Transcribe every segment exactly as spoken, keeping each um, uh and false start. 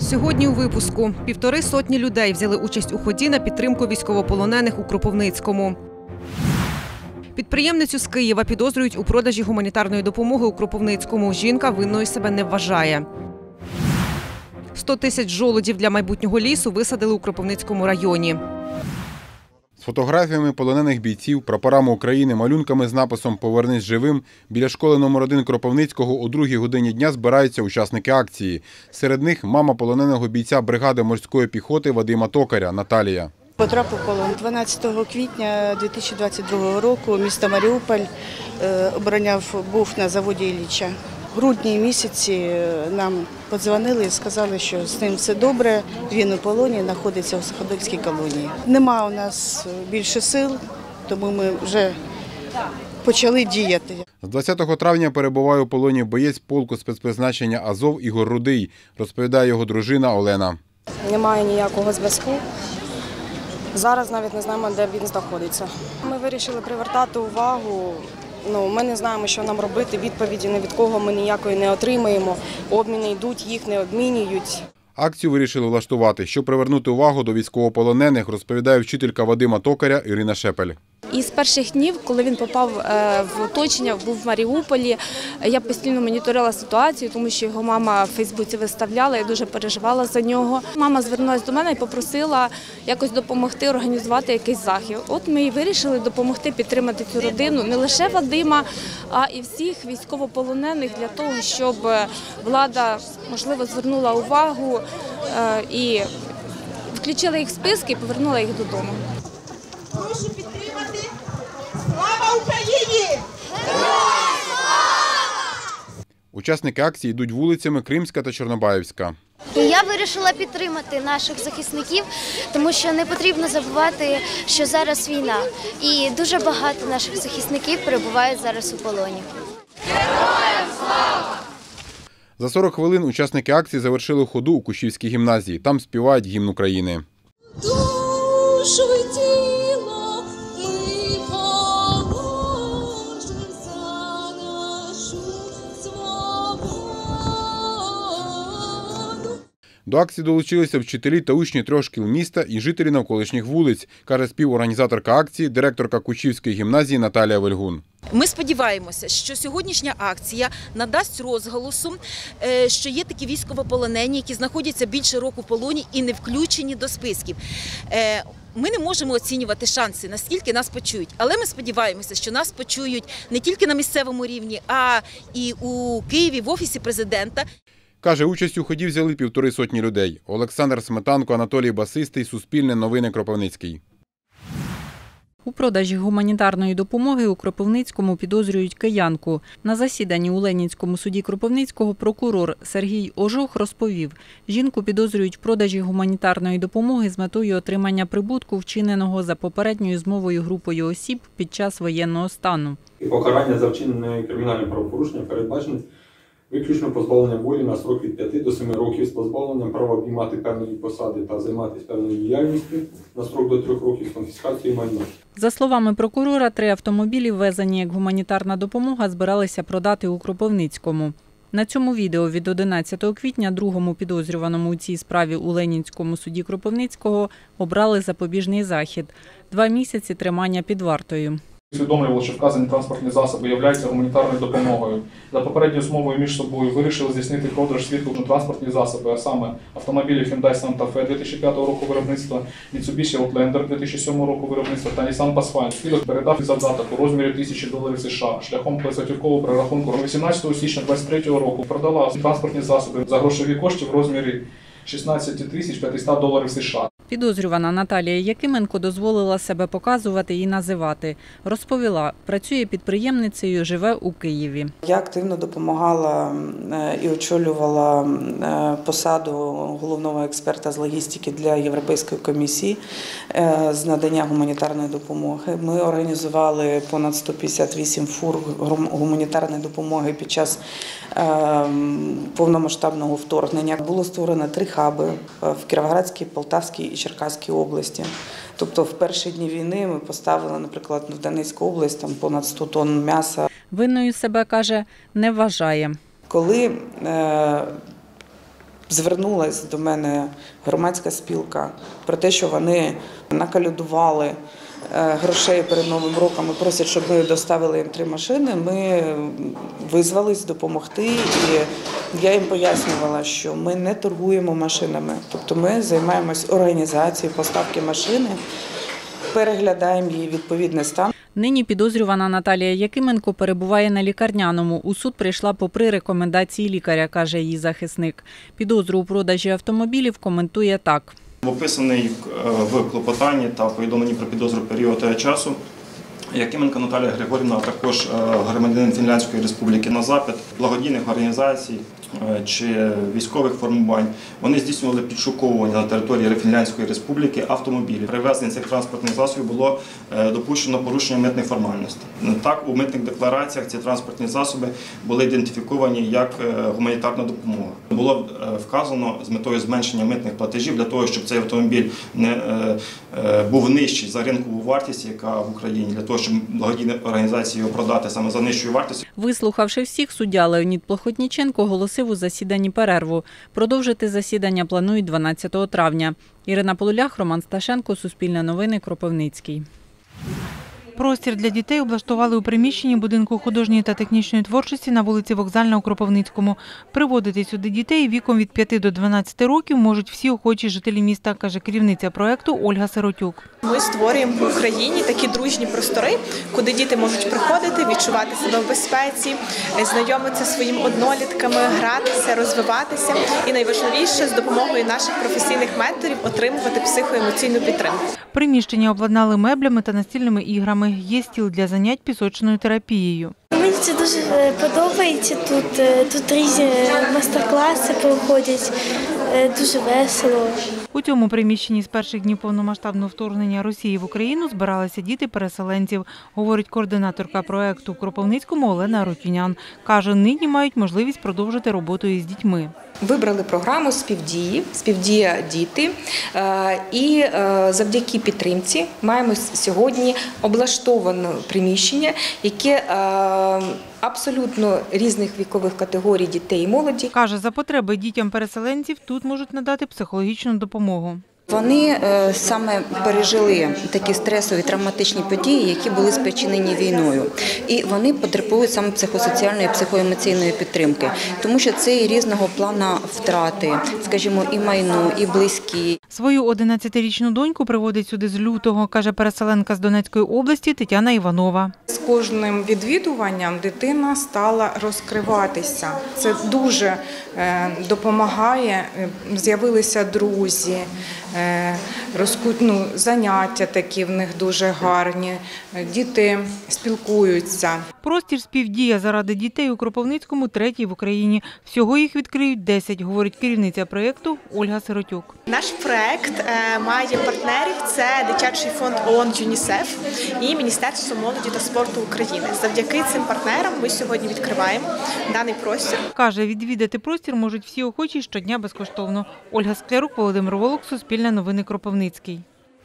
Сьогодні у випуску півтори сотні людей взяли участь у ході на підтримку військовополонених у Кропивницькому. Підприємницю з Києва підозрюють у продажі гуманітарної допомоги у Кропивницькому. Жінка винною себе не вважає. сто тисяч жолудів для майбутнього лісу висадили у Кропивницькому районі. З фотографіями полонених бійців, прапорами України, малюнками з написом «Повернись живим» біля школи номер один Кропивницького о другій годині дня збираються учасники акції. Серед них мама полоненого бійця бригади морської піхоти Вадима Токаря Наталія. Потрапив в полон дванадцятого квітня дві тисячі двадцять другого року, місто Маріуполь, обороняв, був на заводі Ілліча. В грудні місяці нам подзвонили і сказали, що з ним все добре, він у полоні, знаходиться у Суходольській колонії. Нема у нас більше сил, тому ми вже почали діяти. З двадцятого травня перебуває у полоні боєць полку спецпризначення «Азов» Ігор Рудий, розповідає його дружина Олена. Немає ніякого зв'язку. Зараз навіть не знаємо, де він знаходиться. Ми вирішили привертати увагу. Ну, ми не знаємо, що нам робити, відповіді ні від кого ми ніякої не отримаємо. Обміни йдуть, їх не обмінюють. Акцію вирішили влаштувати, щоб привернути увагу до військовополонених, розповідає вчителька Вадима Токаря Ірина Шепель. І з перших днів, коли він попав в оточення, був в Маріуполі, я постійно моніторила ситуацію, тому що його мама в Фейсбуці виставляла, я дуже переживала за нього. Мама звернулася до мене і попросила якось допомогти організувати якийсь захід. От ми і вирішили допомогти підтримати цю родину, не лише Вадима, а і всіх військовополонених для того, щоб влада, можливо, звернула увагу і включила їх в списки і повернула їх додому. Прошу підтримати. Слава Україні! Учасники акції йдуть вулицями Кримська та Чорнобаївська. Я вирішила підтримати наших захисників, тому що не потрібно забувати, що зараз війна. І дуже багато наших захисників перебувають зараз у полоні. Героям слава! За сорок хвилин учасники акції завершили ходу у Кущівській гімназії. Там співають гімн України. Душу й тіло ми положим за нашу свободу. До акції долучилися вчителі та учні трьох шкіл міста і жителі навколишніх вулиць, каже співорганізаторка акції, директорка Кущівської гімназії Наталія Вельгун. Ми сподіваємося, що сьогоднішня акція надасть розголосу, що є такі військовополонені, які знаходяться більше року в полоні і не включені до списків. Ми не можемо оцінювати шанси, наскільки нас почують, але ми сподіваємося, що нас почують не тільки на місцевому рівні, а і у Києві, в Офісі президента. Каже, участь у ході взяли півтори сотні людей. Олександр Сметанко, Анатолій Басистий, Суспільне новини, Кропивницький. У продажі гуманітарної допомоги у Кропивницькому підозрюють киянку. На засіданні у Ленінському суді Кропивницького прокурор Сергій Ожох розповів, жінку підозрюють в продажі гуманітарної допомоги з метою отримання прибутку, вчиненого за попередньою змовою групою осіб під час воєнного стану. Покарання за вчинене кримінальне правопорушення передбачене виключно позбавленням волі на строк від п'яти до семи років з позбавленням права обіймати певної посади та займатися певною діяльністю на строк до трьох років з конфіскацією майна. За словами прокурора, три автомобілі, ввезені як гуманітарна допомога, збиралися продати у Кропивницькому. На цьому відео від одинадцятого квітня другому підозрюваному у цій справі у Ленінському суді Кропивницького обрали запобіжний захід – два місяці тримання під вартою. Усвідомлювали, що вказані транспортні засоби являються гуманітарною допомогою. За попередньою змовою між собою вирішили здійснити продаж свідку на транспортні засоби, а саме автомобілі Hyundai Santa Fe дві тисячі п'ятого року виробництва, Mitsubishi Outlander дві тисячі сьомого року виробництва та Nissan Pathfinder. Свідок передав завдаток у розмірі тисячі доларів США шляхом безготівкового перерахунку. вісімнадцятого січня двадцять третього року продала транспортні засоби за грошові кошти в розмірі шістнадцять тисяч п'ятсот доларів США. Підозрювана Наталія Якименко дозволила себе показувати і називати. Розповіла, працює підприємницею, живе у Києві. Я активно допомагала і очолювала посаду головного експерта з логістики для Європейської комісії з надання гуманітарної допомоги. Ми організували понад сто п'ятдесят вісім фур гуманітарної допомоги під час повномасштабного вторгнення. Було створено три хаби в Кіровоградській, Полтавській і Черкаській області. Тобто в перші дні війни ми поставили, наприклад, в Донецьку область там понад сто тонн м'яса. Винною себе, каже, не вважає. Коли е, Звернулася до мене громадська спілка про те, що вони накалядували грошей перед Новим роком і просять, щоб ми доставили їм три машини. Ми визвались допомогти, і я їм пояснювала, що ми не торгуємо машинами. Тобто ми займаємось організацією поставки машини, переглядаємо її відповідний стан. Нині підозрювана Наталія Якименко перебуває на лікарняному. У суд прийшла попри рекомендації лікаря, каже її захисник. Підозру у продажі автомобілів коментує так. Описаний в клопотанні та повідомленні про підозру період часу Якименко Наталія Григорівна, а також громадянин Фінляндської Республіки на запит благодійних організацій чи військових формувань. Вони здійснювали підшуковування на території Фінляндської Республіки автомобілів. При ввезенні цих транспортних засобів було допущено порушення митних формальностей. Так, у митних деклараціях ці транспортні засоби були ідентифіковані як гуманітарна допомога. Було вказано з метою зменшення митних платежів для того, щоб цей автомобіль не був нижчий за ринкову вартість, яка в Україні, для того, щоб благодійні організації його продати саме за нижчою вартістю. Вислухавши всіх, суддя Леонід Плохотніченко оголосив у засіданні перерву. Продовжити засідання планують дванадцятого травня. Ірина Полулях, Роман Сташенко, Суспільне новини, Кропивницький. Простір для дітей облаштували у приміщенні будинку художньої та технічної творчості на вулиці Вокзальна у Кропивницькому. Приводити сюди дітей віком від п'яти до дванадцяти років можуть всі охочі жителі міста, каже керівниця проєкту Ольга Сиротюк. Ми створюємо в Україні такі дружні простори, куди діти можуть приходити, відчувати себе в безпеці, знайомитися зі своїми однолітками, гратися, розвиватися і найважливіше, з допомогою наших професійних менторів отримувати психоемоційну підтримку. Приміщення обладнали меблями та настільними іграми. Є стіл для занять пісочною терапією. Мені це дуже подобається тут. Тут різні майстер-класи проходять, дуже весело. У цьому приміщенні з перших днів повномасштабного вторгнення Росії в Україну збиралися діти переселенців, говорить координаторка проєкту в Кропивницькому Олена Рутюнян. Каже, нині мають можливість продовжити роботу із дітьми. Вибрали програму «Співдії», «Співдія діти» і завдяки підтримці маємо сьогодні облаштоване приміщення, яке абсолютно різних вікових категорій дітей і молоді. Каже, за потреби дітям переселенців тут можуть надати психологічну допомогу. Вони саме пережили такі стресові, травматичні події, які були спричинені війною. І вони потребують саме психосоціальної, психоемоційної підтримки. Тому що це і різного плану втрати, скажімо, і майно, і близькі. Свою одинадцятирічну доньку приводить сюди з лютого, каже переселенка з Донецької області Тетяна Іванова. З кожним відвідуванням дитина стала розкриватися. Це дуже допомагає, з'явилися друзі. Ну, заняття такі в них дуже гарні, діти спілкуються. Простір «Співдія» заради дітей у Кропивницькому третій в Україні. Всього їх відкриють десять, говорить керівниця проєкту Ольга Сиротюк. Наш проєкт має партнерів – це дитячий фонд ООН «ЮНІСЕФ» і Міністерство молоді та спорту України. Завдяки цим партнерам ми сьогодні відкриваємо даний простір. Каже, відвідати простір можуть всі охочі щодня безкоштовно. Ольга Склярук, Володимир Волок, Суспільне новини, Кропивницький.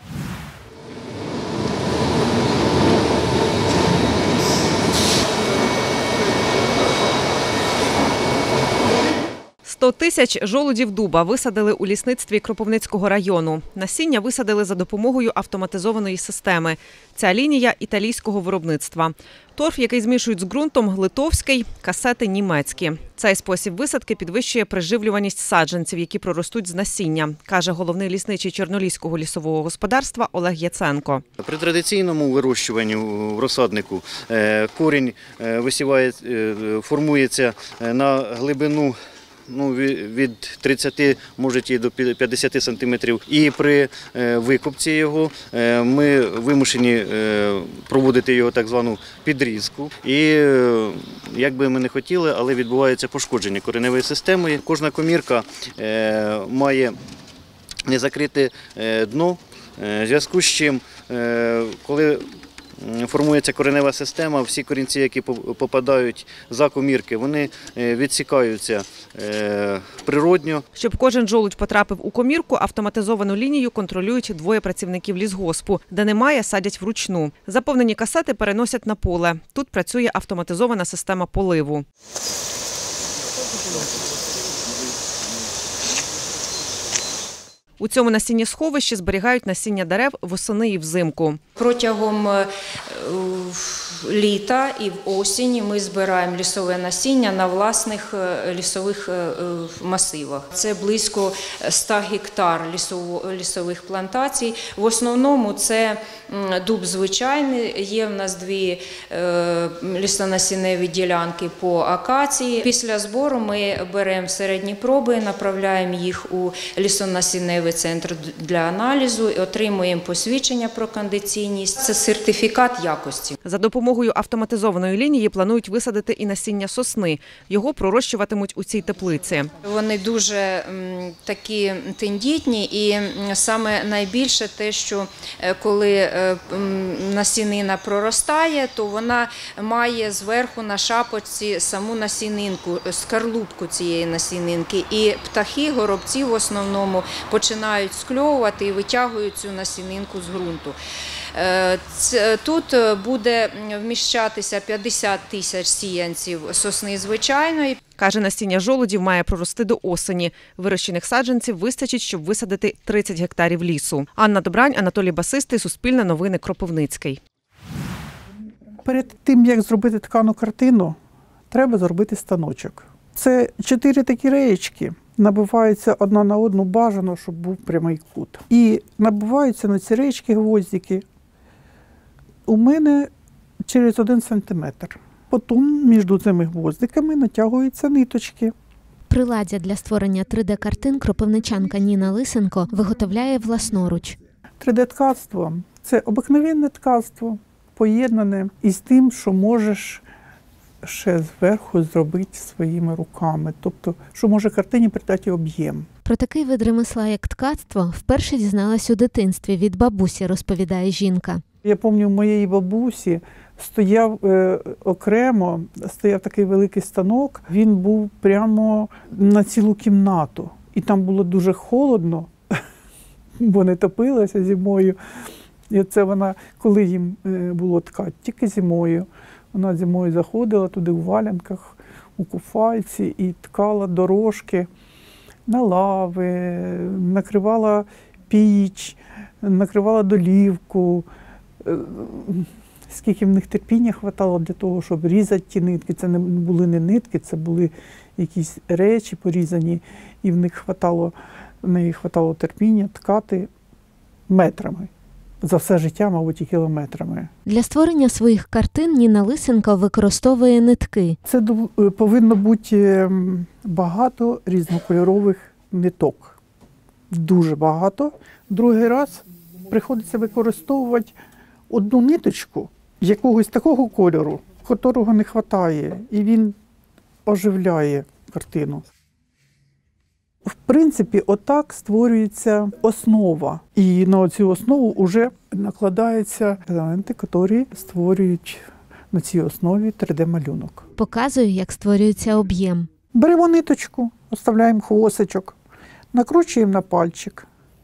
сто тисяч жолудів дуба висадили у лісництві Кропивницького району. Насіння висадили за допомогою автоматизованої системи. Ця лінія італійського виробництва. Торф, який змішують з ґрунтом, литовський, касети німецькі. Цей спосіб висадки підвищує приживлюваність саджанців, які проростуть з насіння, каже головний лісничий Чорноліського лісового господарства Олег Яценко. При традиційному вирощуванні в розсаднику корінь висіває, формується на глибину Ну, від тридцяти, може і до п'ятдесяти сантиметрів. І при викопці його ми вимушені проводити його так звану підрізку. І як би ми не хотіли, але відбувається пошкодження кореневої системи. Кожна комірка має незакрите дно, в зв'язку з чим, коли формується коренева система, всі корінці, які попадають за комірки, вони відсікаються природньо. Щоб кожен жолудь потрапив у комірку, автоматизовану лінію контролюють двоє працівників лісгоспу. Де немає, садять вручну. Заповнені касети переносять на поле. Тут працює автоматизована система поливу. У цьому насіннєсховищі зберігають насіння дерев восени і взимку. Протягом літа і в осінь ми збираємо лісове насіння на власних лісових масивах. Це близько ста гектар лісових плантацій. В основному це дуб звичайний, є в нас дві лісонасінневі ділянки по акації. Після збору ми беремо середні проби, направляємо їх у лісонасінневий центр для аналізу і отримуємо посвідчення про кондиційність. Це сертифікат якості. За допомогою автоматизованої лінії планують висадити і насіння сосни. Його пророщуватимуть у цій теплиці. Вони дуже м, такі тендітні і саме найбільше те, що коли е, м, насінина проростає, то вона має зверху на шапочці саму насінинку, скарлупку цієї насінинки. І птахи, горобці в основному починають скльовувати і витягують цю насінинку з ґрунту. Тут буде вміщатися п'ятдесят тисяч сіянців сосни звичайної. Каже, насіння жолудів має прорости до осені. Вирощених саджанців вистачить, щоб висадити тридцять гектарів лісу. Анна Добрань, Анатолій Басистий, Суспільне новини, Кропивницький. Перед тим, як зробити ткану картину, треба зробити станочок. Це чотири такі реєчки. Набиваються одна на одну, бажано, щоб був прямий кут. І набиваються на ці реєчки гвоздики у мене через один сантиметр. Потім між цими гвоздиками натягуються ниточки. Приладдя для створення три де-картин кропивничанка Ніна Лисенко виготовляє власноруч. три де-ткацтво – це обикновенне ткацтво, поєднане із тим, що можеш ще зверху зробити своїми руками. Тобто, що може картині придати об'єм. Про такий вид ремесла, як ткацтво, вперше дізналась у дитинстві від бабусі, розповідає жінка. Я пам'ятаю, у моєї бабусі стояв е, окремо, стояв такий великий станок. Він був прямо на цілу кімнату. І там було дуже холодно, бо не топилося зимою. І це вона, коли їм було ткати, тільки зимою. Вона зимою заходила туди у валянках, у куфайці і ткала дорожки на лави, накривала піч, накривала долівку. Скільки в них терпіння хватало для того, щоб різати ті нитки. Це не були не нитки, це були якісь речі порізані, і в них хватало, в неї хватало терпіння ткати метрами. За все життя, мабуть, і кілометрами. Для створення своїх картин Ніна Лисенко використовує нитки. Це повинно бути багато різнокольорових ниток. Дуже багато. Другий раз приходиться використовувати одну ниточку якогось такого кольору, котрого не вистачає, і він оживляє картину. В принципі, отак створюється основа. І на цю основу вже накладаються елементи, які створюють на цій основі три де-малюнок. Показує, як створюється об'єм. Беремо ниточку, оставляємо хвостичок, накручуємо на пальчик.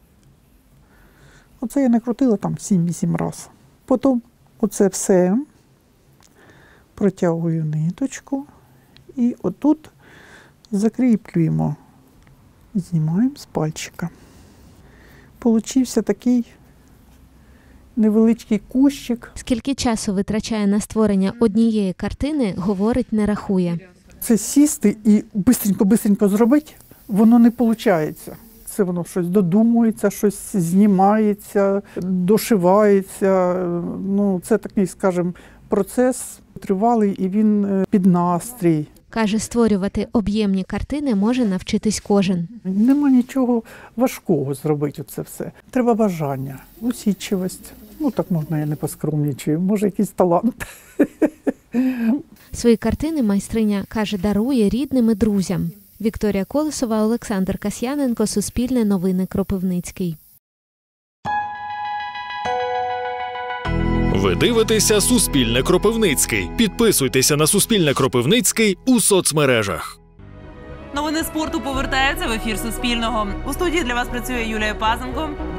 Оце я накрутила там сім-вісім разів. Потім оце все протягую ниточку і отут закріплюємо. Знімаємо з пальчика. Получився такий невеличкий кущик. Скільки часу витрачає на створення однієї картини, говорить, не рахує. Це сісти і бистренько-бистренько зробити, воно не виходить. Це воно щось додумується, щось знімається, дошивається. Ну, це такий, скажімо, процес тривалий і він під настрій. Каже, створювати об'ємні картини може навчитись кожен. Нема нічого важкого зробити це все. Треба бажання, усідчивість. Ну, так можна, я не поскромнічую, може якийсь талант. Свої картини майстриня, каже, дарує рідним і друзям. Вікторія Колесова, Олександр Касьяненко, Суспільне новини, Кропивницький. Ви дивитеся Суспільне Кропивницький. Підписуйтеся на Суспільне Кропивницький у соцмережах. Новини спорту повертаються в ефір Суспільного. У студії для вас працює Юлія Пазенко.